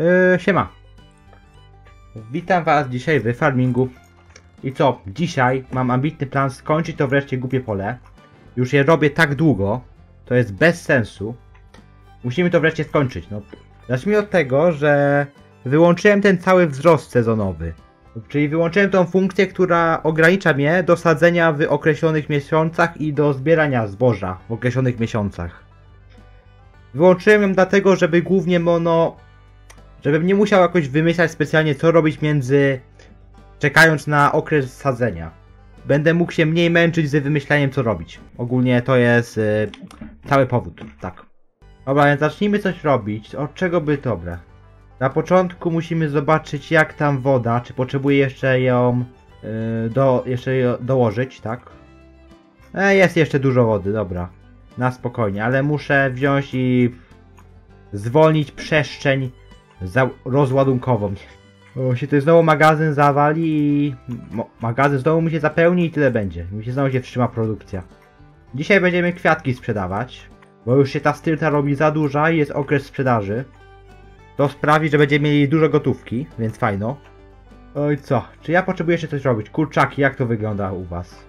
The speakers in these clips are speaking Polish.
Siema. Witam was dzisiaj w farmingu. I co? Dzisiaj mam ambitny plan skończyć to wreszcie głupie pole. Już je robię tak długo. To jest bez sensu. Musimy to wreszcie skończyć. No, zacznijmy od tego, że wyłączyłem ten cały wzrost sezonowy. Czyli wyłączyłem tą funkcję, która ogranicza mnie do sadzenia w określonych miesiącach i do zbierania zboża w określonych miesiącach. Wyłączyłem ją dlatego, żeby głównie żebym nie musiał jakoś wymyślać specjalnie co robić czekając na okres sadzenia. Będę mógł się mniej męczyć z wymyślaniem co robić. Ogólnie to jest cały powód, tak. Dobra, więc zacznijmy coś robić. Od czego by dobre? Na początku musimy zobaczyć jak tam woda, czy potrzebuję jeszcze ją dołożyć, tak? Jest jeszcze dużo wody, dobra. Na spokojnie, ale muszę wziąć i zwolnić przestrzeń rozładunkową. Bo się tu znowu magazyn zawali i magazyn znowu mi się zapełni i tyle będzie. Mi się znowu się wstrzyma produkcja. Dzisiaj będziemy kwiatki sprzedawać, bo już się ta stylta robi za duża i jest okres sprzedaży. To sprawi, że będziemy mieli dużo gotówki, więc fajno. Oj co, czy ja potrzebuję jeszcze coś robić? Kurczaki, jak to wygląda u was?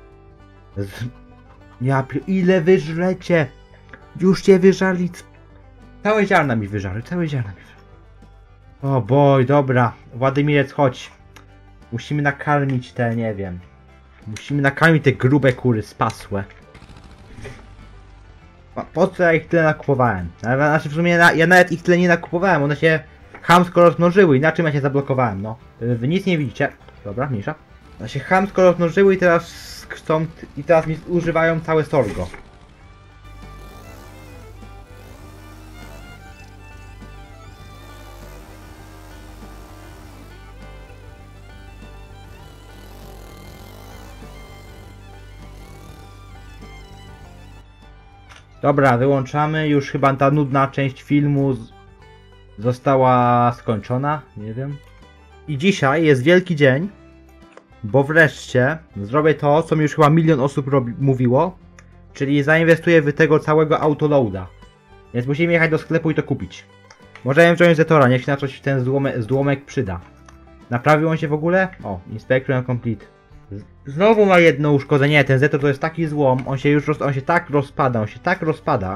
Ile wyżrecie? Już cię wyżarli. Całe ziarna mi wyżarli, całe ziarna mi wyżarli. O boj, dobra. Władimirec, chodź. Musimy nakarmić te, nie wiem. Musimy nakarmić te grube kury spasłe. Po co ja ich tyle nakupowałem? Znaczy w sumie ja nawet ich tyle nie nakupowałem, one się chamsko rozmnożyły, inaczej ja się zablokowałem, no. Wy nic nie widzicie. Dobra, mniejsza. One się chamsko rozmnożyły i teraz mi używają całe sorgo. Dobra, wyłączamy. Już chyba ta nudna część filmu została skończona. Nie wiem. I dzisiaj jest wielki dzień, bo wreszcie zrobię to, co mi już chyba milion osób mówiło, czyli zainwestuję w tego całego autoloada. Więc musimy jechać do sklepu i to kupić. Możemy wziąć Zetora, niech się na coś ten złomek przyda. Naprawił on się w ogóle? O, Inspector and Complete. Znowu ma jedno uszkodzenie. Nie, ten Zetor to jest taki złom. On się tak rozpada.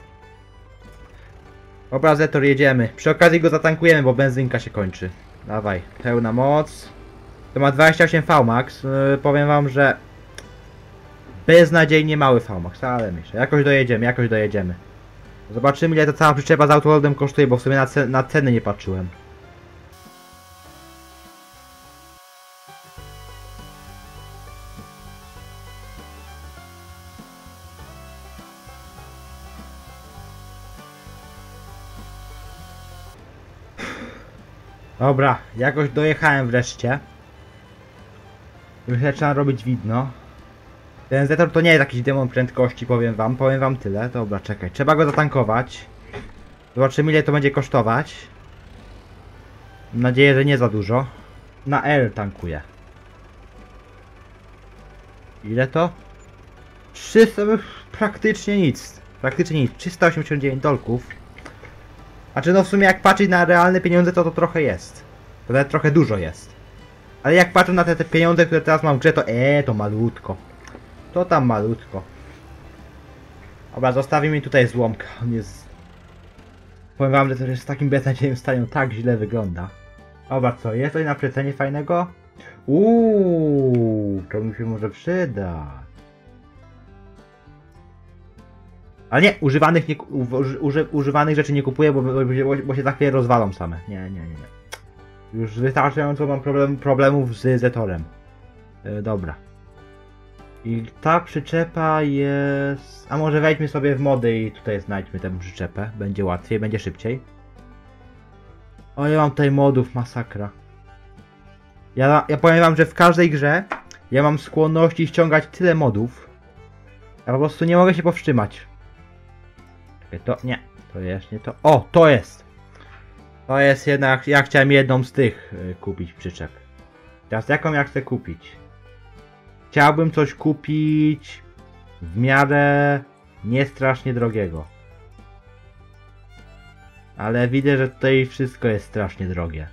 Dobra, Zetor, jedziemy. Przy okazji go zatankujemy, bo benzynka się kończy. Dawaj, pełna moc. To ma 28 VMAX. Powiem wam, że beznadziejnie mały VMAX, ale myślę. Jakoś dojedziemy. Zobaczymy, ile ta cała przyczepa z autoloadem kosztuje, bo w sumie na ceny nie patrzyłem. Dobra, jakoś dojechałem wreszcie. Już trzeba robić widno. Ten Zetor to nie jest jakiś demon prędkości, powiem wam tyle. Dobra, czekaj, trzeba go zatankować. Zobaczymy, ile to będzie kosztować. Mam nadzieję, że nie za dużo. Na L tankuję. Ile to? 300, praktycznie nic. 389 dolków. Znaczy no w sumie jak patrzeć na realne pieniądze to trochę jest. To nawet trochę dużo jest. Ale jak patrzę na te pieniądze, które teraz mam w grze, to to malutko. To tam malutko. Dobra, zostawimy tutaj złomka. On jest... Powiem wam, że to jest w takim beznadziejnym stanie, tak źle wygląda. Dobra, co? Jest coś na przecenie fajnego? To mi się może przydać. Ale nie, używanych rzeczy nie kupuję, bo się za chwilę rozwalą same. Nie. Już wystarczająco mam problemów z Zetorem. Dobra. I ta przyczepa jest... A może wejdźmy sobie w mody i tutaj znajdźmy tę przyczepę. Będzie łatwiej, będzie szybciej. O, ja mam tutaj modów, masakra. Ja powiem wam, że w każdej grze ja mam skłonności ściągać tyle modów. Ja po prostu nie mogę się powstrzymać. To nie, to jest nie to. O, to jest! To jest jednak, ja chciałem jedną z tych kupić przyczep. Teraz jaką ja chcę kupić? Chciałbym coś kupić w miarę nie strasznie drogiego. Ale widzę, że tutaj wszystko jest strasznie drogie.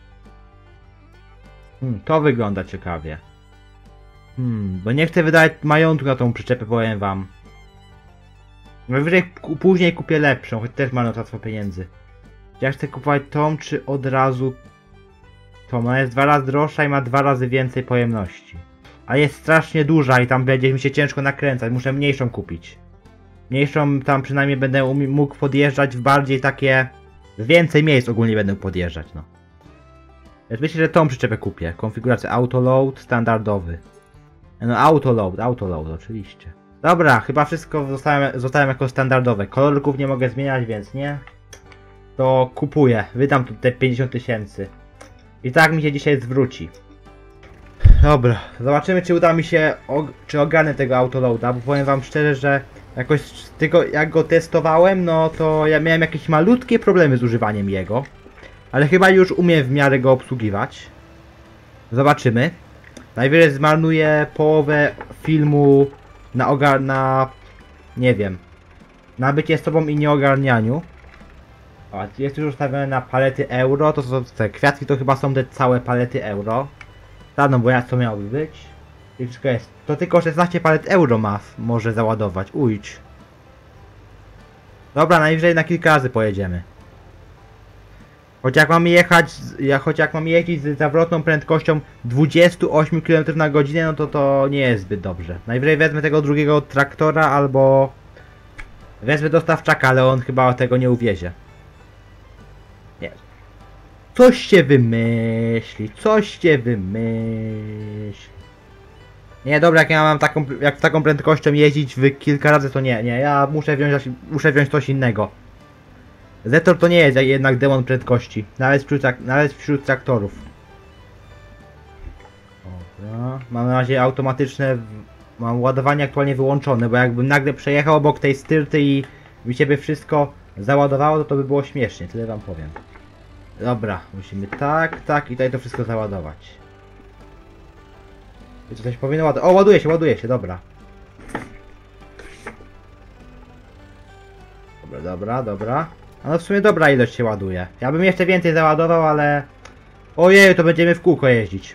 To wygląda ciekawie. Bo nie chcę wydać majątku na tą przyczepę, powiem wam. Najwyżej później kupię lepszą, choć też marnotrawstwo pieniędzy. Ja chcę kupować tą, czy od razu tą? Ona jest 2 razy droższa i ma 2 razy więcej pojemności. A jest strasznie duża i tam będzie mi się ciężko nakręcać, muszę mniejszą kupić. Mniejszą tam przynajmniej będę mógł podjeżdżać w bardziej takie... Więcej miejsc ogólnie będę podjeżdżać, no. Więc myślę, że tą przyczepę kupię. Konfiguracja autoload standardowy. No autoload oczywiście. Dobra, chyba wszystko zostałem jako standardowe. Kolorków nie mogę zmieniać, więc nie. To kupuję. Wydam tu te 50 000. I tak mi się dzisiaj zwróci. Dobra, zobaczymy czy uda mi się, czy ogarnę tego autoloada, bo powiem wam szczerze, że jakoś z tego jak go testowałem, no to ja miałem jakieś malutkie problemy z używaniem jego. Ale chyba już umiem w miarę go obsługiwać. Zobaczymy. Najwyżej zmarnuję połowę filmu na nie wiem, na bycie z tobą i nieogarnianiu. O, jest już ustawione na palety euro, to są te kwiatki, to chyba są te całe palety euro. No bo jak to miałoby być? I wszystko jest. To tylko 16 palet euro może załadować, ujdź. Dobra, najwyżej na kilka razy pojedziemy. Choć jak mam jeździć z zawrotną prędkością 28 km na godzinę, no to nie jest zbyt dobrze. Najwyżej wezmę tego drugiego traktora albo wezmę dostawczaka, ale on chyba tego nie uwiezie. Nie. Coś się wymyśli. Nie, dobra, jak ja mam taką prędkością jeździć w kilka razy, to nie, ja muszę wziąć coś innego. Zetor to nie jest jednak demon prędkości, nawet wśród traktorów. Dobra, mam na razie automatyczne, mam ładowanie aktualnie wyłączone, bo jakbym nagle przejechał obok tej styrty i mi się by wszystko załadowało, to by było śmiesznie, tyle wam powiem. Dobra, musimy tak i tutaj to wszystko załadować. I to coś powinno ładować. O, ładuje się, dobra. Dobra. A no w sumie dobra ilość się ładuje. Ja bym jeszcze więcej załadował, ale... Ojej, to będziemy w kółko jeździć.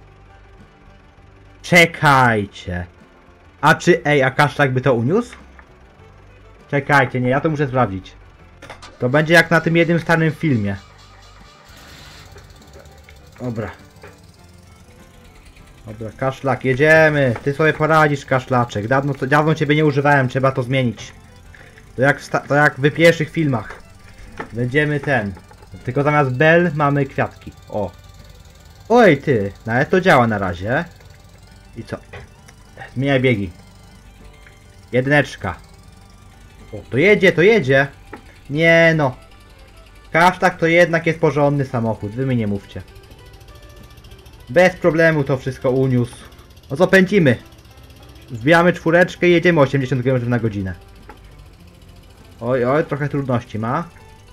Czekajcie. A kaszlak by to uniósł? Czekajcie, nie, ja to muszę sprawdzić. To będzie jak na tym jednym starym filmie. Dobra, kaszlak, jedziemy. Ty sobie poradzisz, kaszlaczek. Dawno ciebie nie używałem, trzeba to zmienić. To jak w pierwszych filmach. Będziemy tylko zamiast bel mamy kwiatki. O. Oj ty, nawet to działa na razie. I co? Zmieniaj biegi. Jedyneczka. O, to jedzie. Nie no. Kaszlak to jednak jest porządny samochód, wy mi nie mówcie. Bez problemu to wszystko uniósł. No co, pędzimy. Wbijamy czwóreczkę i jedziemy 80 km na godzinę. Oj, trochę trudności ma.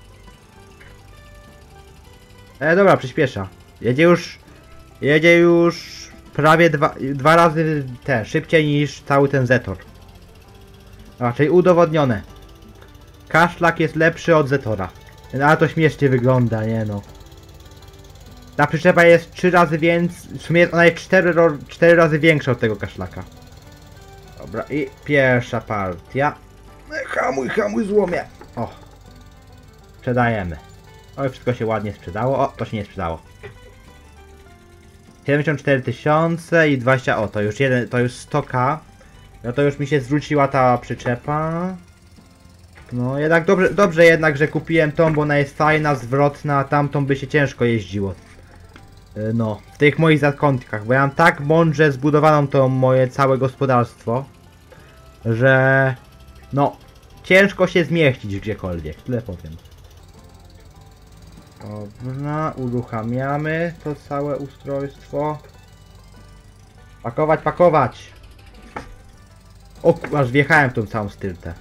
Dobra, przyspiesza. Jedzie już prawie dwa razy szybciej niż cały ten Zetor. Czyli udowodnione. Kaszlak jest lepszy od Zetora. Ale to śmiesznie wygląda, nie no. Ta przyczepa jest 3 razy więcej, w sumie ona jest 4 razy większa od tego kaszlaka. Dobra, i pierwsza partia. Hamuj, złomie. O. Sprzedajemy. Oj, wszystko się ładnie sprzedało. O, to się nie sprzedało. 74 000 i 20, o, to już 100k. No to już mi się zwróciła ta przyczepa. No jednak dobrze jednak, że kupiłem tą, bo ona jest fajna, zwrotna, a tamtą by się ciężko jeździło. No, w tych moich zakątkach, bo ja mam tak mądrze zbudowaną to moje całe gospodarstwo, że no, ciężko się zmieścić gdziekolwiek, tyle powiem. Dobra, uruchamiamy to całe ustrojstwo. Pakować! O, aż wjechałem w tą całą styrtę.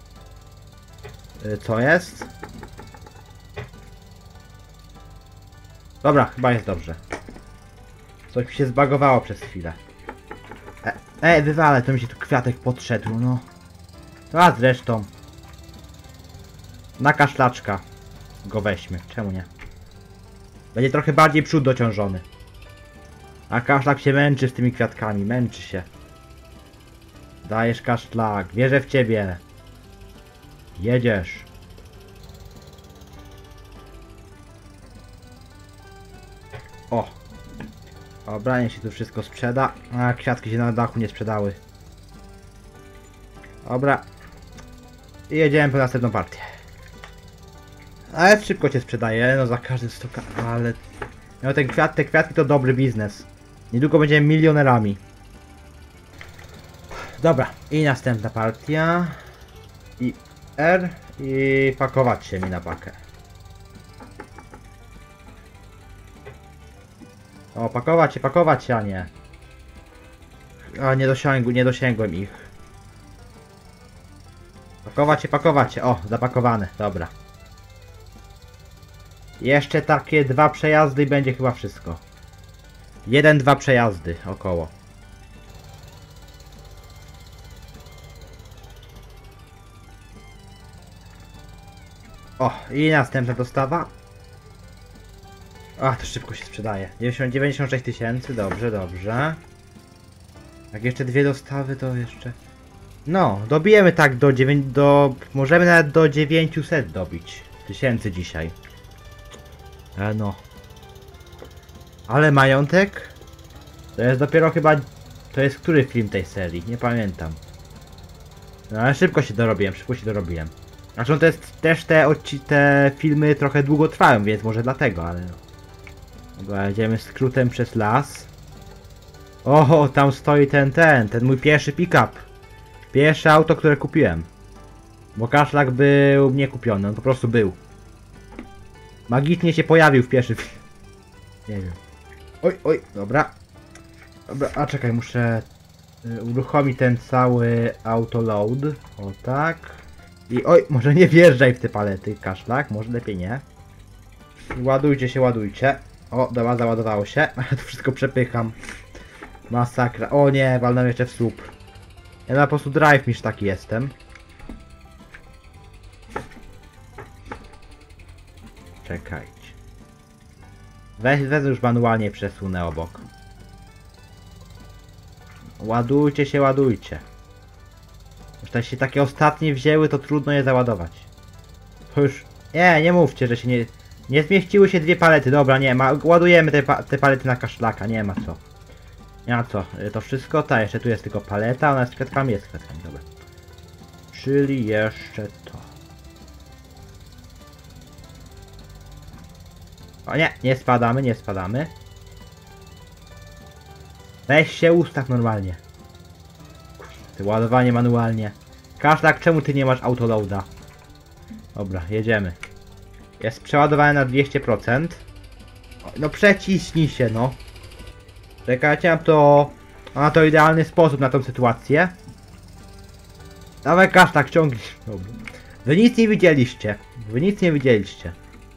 Co jest? Dobra, chyba jest dobrze. Coś mi się zbagowało przez chwilę. Wywalę, to mi się tu kwiatek podszedł, no. A zresztą. Na kaszlaczka. go weźmy. Czemu nie? Będzie trochę bardziej przód dociążony. A kaszlak się męczy z tymi kwiatkami. Męczy się. Dajesz kaszlak. Wierzę w ciebie. Jedziesz. O. Dobra, niech się tu wszystko sprzeda. A kwiatki się na dachu nie sprzedały. Dobra. I jedziemy po następną partię. Ale szybko się sprzedaje, no za każdym stoka, ale... No te kwiatki to dobry biznes. Niedługo będziemy milionerami. Dobra, i następna partia. I R. I pakować się mi na pakę. O, pakować się, a nie. A, nie dosięgłem ich. Pakować się. O, zapakowane, dobra. Jeszcze takie 2 przejazdy i będzie chyba wszystko. 1-2 przejazdy około. O, i następna dostawa. A, to szybko się sprzedaje. 96 tysięcy, dobrze, dobrze. Jak jeszcze 2 dostawy, to jeszcze... No, dobijemy tak możemy nawet do 900 dobić. Tysięcy dzisiaj. No. Ale majątek? To jest dopiero chyba... To jest który film tej serii? Nie pamiętam. No ale szybko się dorobiłem. Znaczy to jest też te filmy trochę długo trwają, więc może dlatego, ale... Dobra, jedziemy skrótem przez las. O, tam stoi ten mój pierwszy pick-up. Pierwsze auto, które kupiłem. Bo kaszlak był niekupiony, on po prostu był. Magicznie się pojawił w pierwszy film. Nie wiem. Oj, dobra. Dobra, a czekaj, muszę uruchomić ten cały autoload. O tak. I oj, może nie wjeżdżaj w te palety, kaszlak, może lepiej nie. Ładujcie. O, dobra, załadowało się. To wszystko przepycham. Masakra. O nie, walnąłem jeszcze w słup. Ja po prostu drive mistrz taki jestem. Czekajcie. Wezmę już manualnie przesunę obok. Ładujcie. Już tak się takie ostatnie wzięły, to trudno je załadować. To już... Nie mówcie, że się nie... Nie zmieściły się 2 palety, dobra, nie ma. Ładujemy te palety na kaszlaka, nie ma co. Nie ma co. To wszystko, ta jeszcze tu jest tylko paleta, ona jest kwiatkami, dobra. Czyli jeszcze to. O nie, nie spadamy. Weź się ustaw normalnie. Ty ładowanie manualnie. Kaszlak, czemu ty nie masz autoloada? Dobra, jedziemy. Jest przeładowane na 200%. No przeciśnij się, no. Czekajcie, mam to idealny sposób na tą sytuację. Dawaj kaszlak, ciągnij. Dobra. Wy nic nie widzieliście.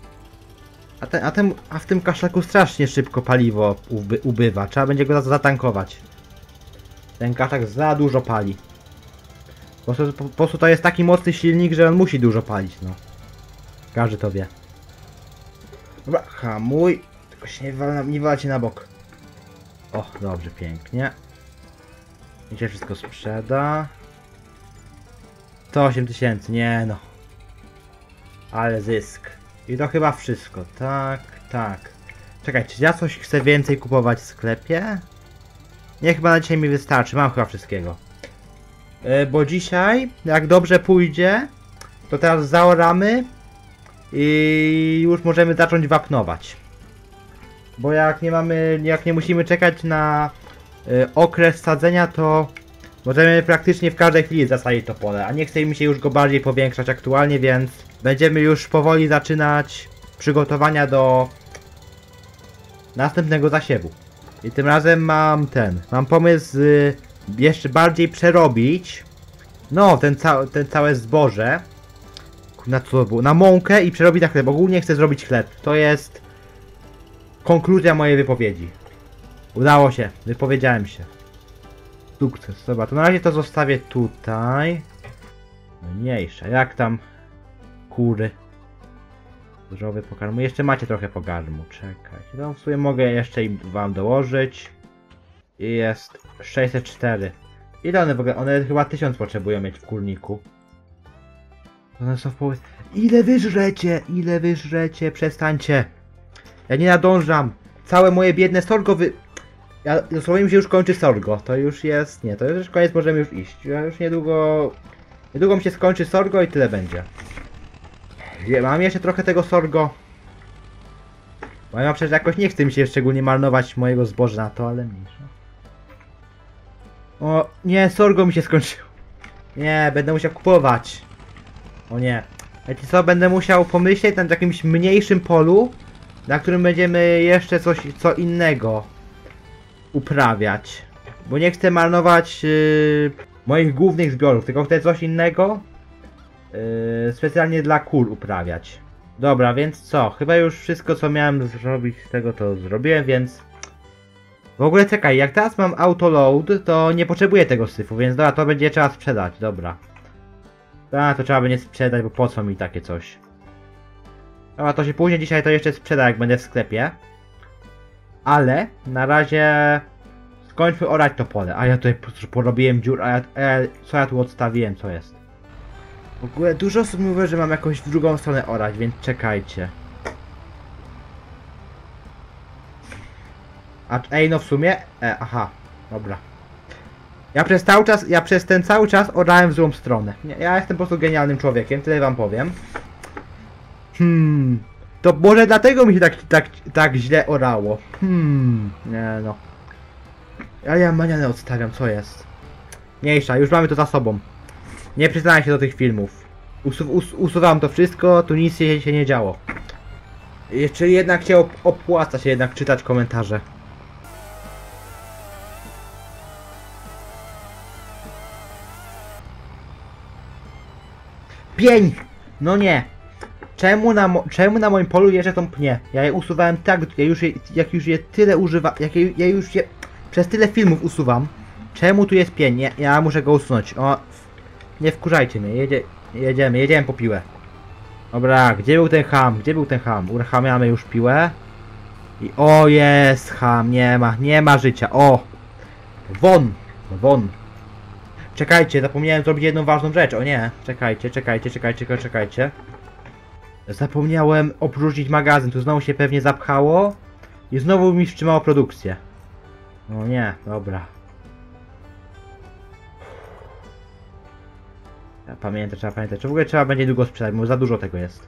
A w tym kaszlaku strasznie szybko paliwo ubywa. Trzeba będzie go zatankować. Ten kaszlak za dużo pali. Po prostu to jest taki mocny silnik, że on musi dużo palić, no. Każdy to wie. Dobra, hamuj. Tylko się nie walcie na bok. O, dobrze, pięknie. I się wszystko sprzeda. 108 tysięcy, nie no. Ale zysk. I to chyba wszystko, tak. Czekaj, czy ja coś chcę więcej kupować w sklepie? Nie, chyba na dzisiaj mi wystarczy, mam chyba wszystkiego. Bo dzisiaj, jak dobrze pójdzie, to teraz zaoramy i już możemy zacząć wapnować. Bo jak nie musimy czekać na okres sadzenia, to możemy praktycznie w każdej chwili zasadzić to pole, a nie chce mi się już go bardziej powiększać aktualnie, więc będziemy już powoli zaczynać przygotowania do następnego zasiewu. I tym razem mam pomysł jeszcze bardziej przerobić, no, ten całe zboże, na co to było? Na mąkę i przerobić na chleb. Ogólnie chcę zrobić chleb. To jest konkluzja mojej wypowiedzi. Udało się, wypowiedziałem się. Sukces, dobra, to na razie to zostawię tutaj. Mniejsza, jak tam kury? Zdrowy pokarmu. Jeszcze macie trochę pokarmu. Czekaj. No w sumie mogę jeszcze im wam dołożyć. I jest 604. Ile one w ogóle? One chyba 1000 potrzebują mieć w kurniku. One są w połowie. Ile wyżrecie? Ile wyżrecie? Przestańcie. Ja nie nadążam. Całe moje biedne sorgo Ja dosłownie mi się już kończy sorgo. To już jest... Nie, to już koniec, możemy już iść. Ja już niedługo... Niedługo mi się skończy sorgo i tyle będzie. Mam jeszcze trochę tego sorgo. Bo ja przecież jakoś nie chcę mi się szczególnie marnować mojego zboża na to, ale mniejsza. O, nie, sorgo mi się skończyło. Nie, będę musiał kupować. O nie. Wiecie co, będę musiał pomyśleć na jakimś mniejszym polu, na którym będziemy jeszcze co innego uprawiać. Bo nie chcę marnować moich głównych zbiorów, tylko chcę coś innego specjalnie dla kur uprawiać. Dobra, więc co? Chyba już wszystko co miałem zrobić z tego to zrobiłem, więc... W ogóle czekaj, jak teraz mam autoload, to nie potrzebuję tego syfu, więc dobra, to będzie trzeba sprzedać, dobra. A, to trzeba będzie sprzedać, bo po co mi takie coś? Dobra, to się później dzisiaj to jeszcze sprzeda, jak będę w sklepie. Ale na razie skończmy orać to pole. A ja tutaj porobiłem dziur, co ja tu odstawiłem, co jest? W ogóle dużo osób mówi, że mam jakąś w drugą stronę orać, więc czekajcie. A ej, no w sumie... aha, dobra. Ja przez ten cały czas orałem w złą stronę. Ja jestem po prostu genialnym człowiekiem, tyle wam powiem. To może dlatego mi się tak źle orało. Nie no. Ja manianę odstawiam, co jest? Mniejsza, już mamy to za sobą. Nie przyznaję się do tych filmów. Usuwam to wszystko, tu nic się nie działo. Czyli jednak się opłaca się jednak czytać komentarze. Pień! No nie! Czemu na moim polu jeszcze tą pnię? Ja je usuwałem tak, jak już je tyle używam, ja już je przez tyle filmów usuwam. Czemu tu jest pień? Ja muszę go usunąć. O, nie wkurzajcie mnie, jedziemy po piłę. Dobra, gdzie był ten ham? Gdzie był ten ham? Uruchamiamy już piłę. I o, jest ham, nie ma życia, o! Won! Czekajcie, zapomniałem zrobić jedną ważną rzecz, o nie. Czekajcie. Zapomniałem opróżnić magazyn, tu znowu się pewnie zapchało. I znowu mi wstrzymało produkcję. No nie, dobra. Trzeba pamiętać, czy w ogóle trzeba będzie długo sprzedać, bo za dużo tego jest.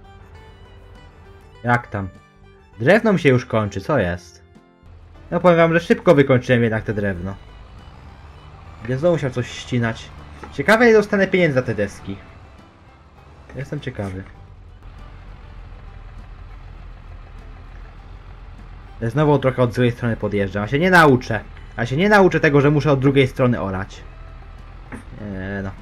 Jak tam? Drewno mi się już kończy, co jest? No powiem wam, że szybko wykończyłem jednak te drewno. Będę znowu musiał coś ścinać. Ciekawe, ile dostanę pieniędzy za te deski. Jestem ciekawy. Znowu trochę od złej strony podjeżdżam. Ja się nie nauczę tego, że muszę od drugiej strony orać. No.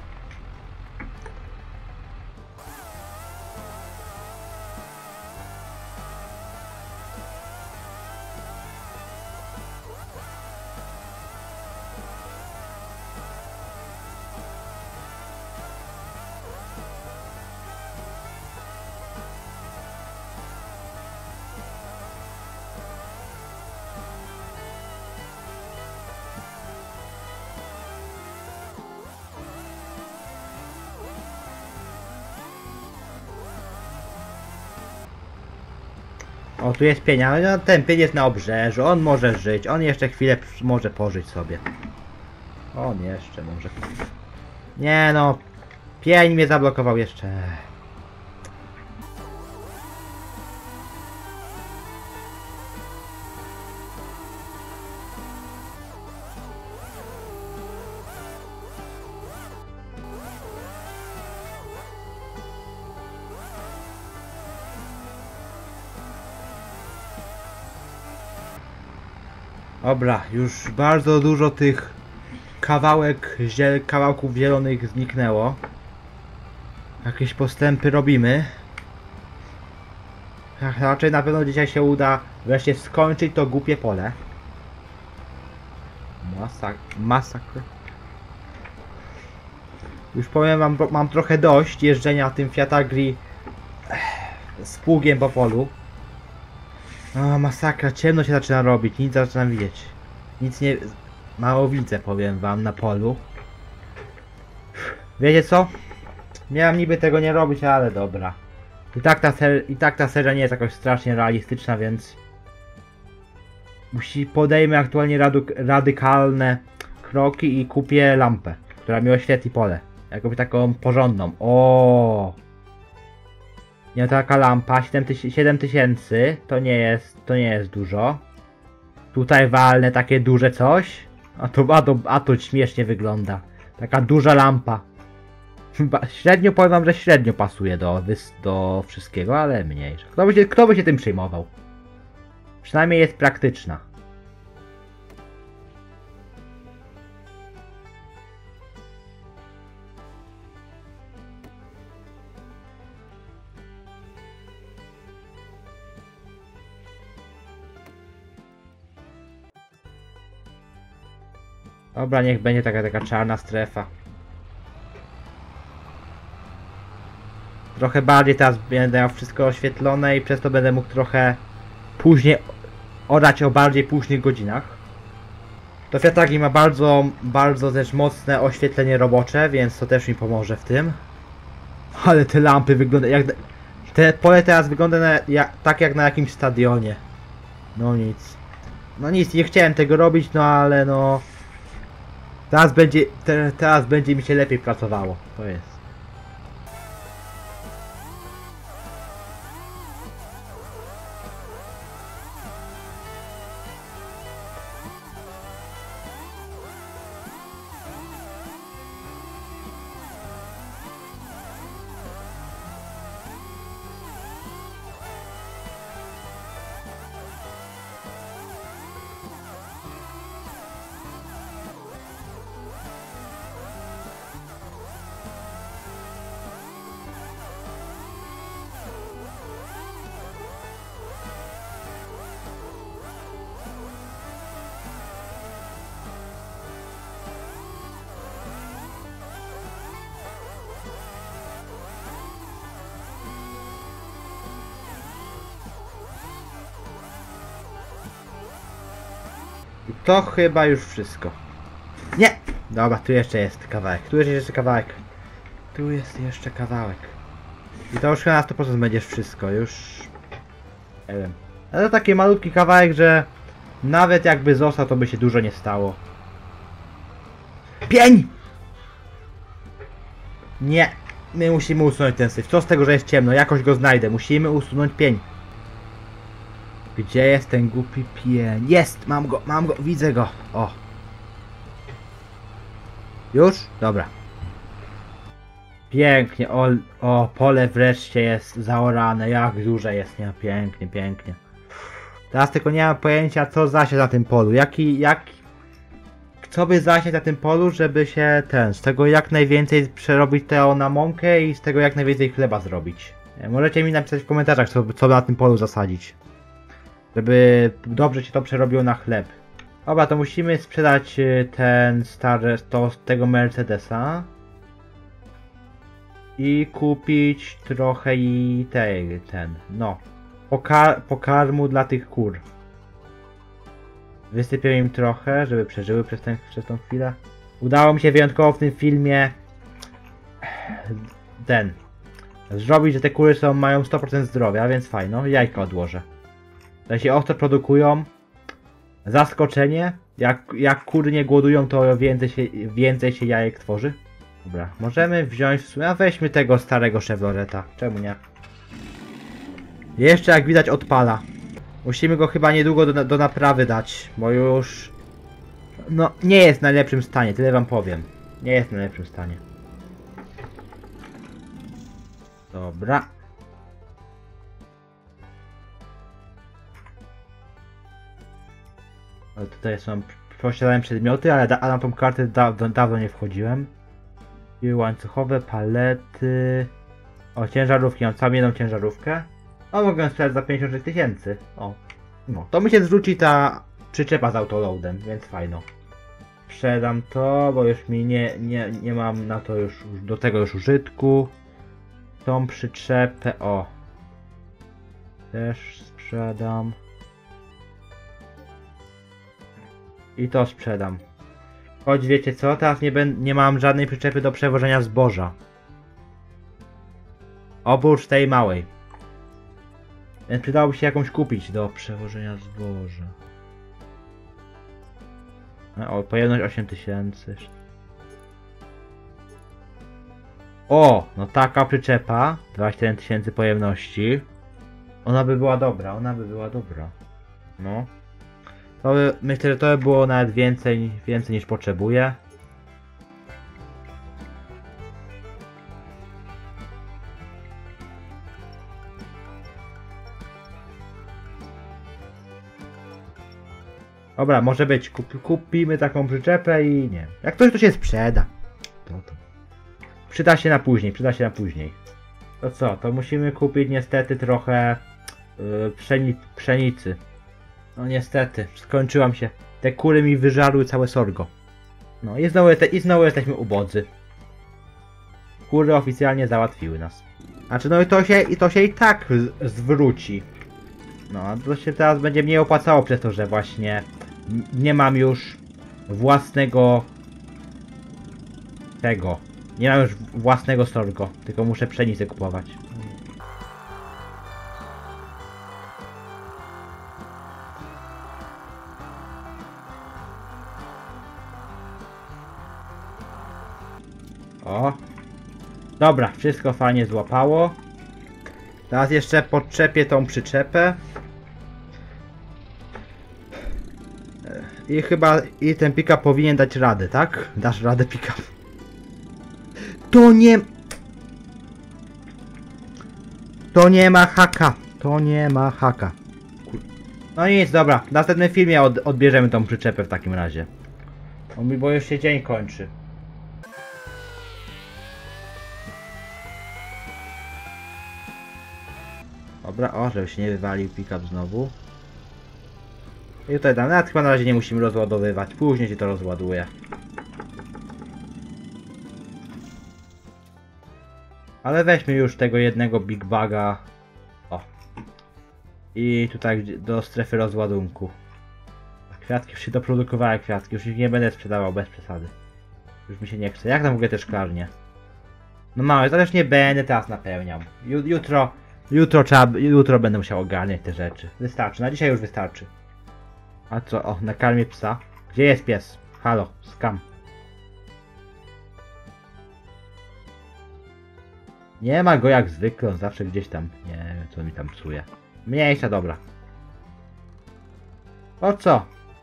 O, tu jest pień, ale no, ten pień jest na obrzeżu, on może żyć, on jeszcze chwilę może pożyć sobie. On jeszcze może. Nie no, pień mnie zablokował jeszcze. Dobra, już bardzo dużo tych kawałków zielonych zniknęło. Jakieś postępy robimy. Raczej na pewno dzisiaj się uda wreszcie skończyć to głupie pole. Masakr. Już powiem wam, mam trochę dość jeżdżenia tym Fiat Agri z pługiem po polu. O, masakra, ciemno się zaczyna robić, nic zaczynam widzieć. Nic nie... Mało widzę, powiem wam, na polu. Wiecie co? Miałem niby tego nie robić, ale dobra. I tak ta seria nie jest jakoś strasznie realistyczna, więc... Podejmę aktualnie radykalne kroki i kupię lampę, która mi oświetli pole. Jakąś taką porządną. O. Nie, taka lampa, 7000 to nie jest dużo. Tutaj walnę takie duże coś. A to śmiesznie wygląda. Taka duża lampa. Średnio powiem wam, że średnio pasuje do wszystkiego, ale mniejsza. Kto by się tym przejmował? Przynajmniej jest praktyczna. Dobra, niech będzie taka czarna strefa. Trochę bardziej teraz będę miał wszystko oświetlone i przez to będę mógł trochę później orać o bardziej późnych godzinach. To Fiatagi ma bardzo też mocne oświetlenie robocze, więc to też mi pomoże w tym. Ale te lampy wyglądają jak... Te pole teraz wygląda tak jak na jakimś stadionie. No nic. No nic, nie chciałem tego robić, no ale no... Teraz będzie mi się lepiej pracowało. To jest. I to chyba już wszystko. Nie! Dobra, tu jeszcze jest kawałek. Tu jest jeszcze kawałek. Tu jest jeszcze kawałek. I to już chyba na 100% będzie wszystko. Już... Nie wiem. Ale to taki malutki kawałek, że... Nawet jakby został, to by się dużo nie stało. Pień! Nie. My musimy usunąć ten syf. Co z tego, że jest ciemno? Jakoś go znajdę. Musimy usunąć pień. Gdzie jest ten głupi pień? Jest! Mam go, widzę go. O. Już? Dobra. Pięknie, o, pole wreszcie jest zaorane. Jak duże jest, nie? Pięknie, pięknie. Teraz tylko nie mam pojęcia, co zasiać na tym polu. Co by zasiać na tym polu, żeby się z tego jak najwięcej przerobić to na mąkę i z tego jak najwięcej chleba zrobić. Możecie mi napisać w komentarzach, co na tym polu zasadzić. Żeby dobrze się to przerobiło na chleb. Dobra, to musimy sprzedać tego Mercedesa. I kupić trochę pokarmu dla tych kur. Wysypię im trochę, żeby przeżyły przez tą chwilę. Udało mi się wyjątkowo w tym filmie zrobić, że te kury mają 100% zdrowia, więc fajno. Jajka odłożę. To się ostro produkują. Zaskoczenie. Jak kury nie głodują, to więcej się jajek tworzy. Dobra, możemy wziąć w sumie, a weźmy tego starego Chevroleta. Czemu nie? Jeszcze jak widać odpala. Musimy go chyba niedługo do naprawy dać, bo już... No, nie jest w najlepszym stanie, tyle wam powiem. Nie jest w najlepszym stanie. Dobra. Ale tutaj są... Posiadałem przedmioty, ale na tą kartę dawno nie wchodziłem. I łańcuchowe, palety... O, ciężarówki, mam całą jedną ciężarówkę. O, mogę sprzedać za 56 000. O, no, to mi się zwróci ta przyczepa z autoloadem, więc fajno. Sprzedam to, bo już mi nie mam na to już, do tego już użytku. Tą przyczepę, o. Też sprzedam. I to sprzedam. Choć wiecie co, teraz nie mam żadnej przyczepy do przewożenia zboża. Oprócz tej małej. Więc przydałoby się jakąś kupić do przewożenia zboża. O, pojemność 8000. O, no taka przyczepa. 27 000 pojemności. Ona by była dobra, ona by była dobra. No. Myślę, że to by było nawet więcej niż potrzebuję. Dobra, może być. Kupimy taką przyczepę i nie. Jak ktoś to się sprzeda. To. Przyda się na później, przyda się na później. To co? To musimy kupić niestety trochę pszenicy. No niestety, skończyłam się. Te kury mi wyżarły całe sorgo. No i znowu jesteśmy ubodzy. Kury oficjalnie załatwiły nas. Znaczy no i to się i tak zwróci. No, to się teraz będzie mniej opłacało przez to, że właśnie nie mam już własnego tego. Nie mam już własnego sorgo, tylko muszę pszenicę kupować. O. Dobra, wszystko fajnie złapało. Teraz jeszcze podczepię tą przyczepę. I chyba ten pick-up powinien dać radę, tak? Dasz radę pick-up. To nie ma haka. To nie ma haka. No nic, dobra. W następnym filmie odbierzemy tą przyczepę w takim razie. Bo już się dzień kończy. Dobra, o, żeby się nie wywalił pick-up znowu. I tutaj dam, nawet chyba na razie nie musimy rozładowywać, później się to rozładuje. Ale weźmy już tego jednego big baga. O. I tutaj do strefy rozładunku. Kwiatki, już się doprodukowały kwiatki, już ich nie będę sprzedawał bez przesady. Już mi się nie chce. Jak tam w ogóle te szklarnie? No małe, to też nie będę teraz napełniał. Jutro będę musiał ogarniać te rzeczy. Wystarczy, na dzisiaj już wystarczy. A co? O, nakarmię psa. Gdzie jest pies? Halo, skam. Nie ma go jak zwykle, on zawsze gdzieś tam. Nie wiem, co mi tam psuje. Mniejsza, dobra. O co?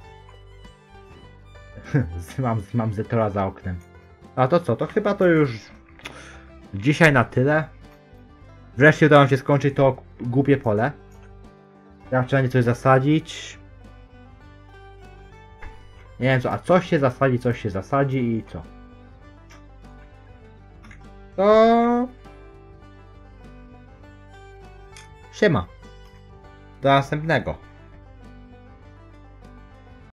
mam Zetora za oknem. A to co? To chyba to już dzisiaj na tyle. Wreszcie udało mi się skończyć to głupie pole. Teraz trzeba coś zasadzić. Nie wiem co, a coś się zasadzi i co? To... Siema. Do następnego.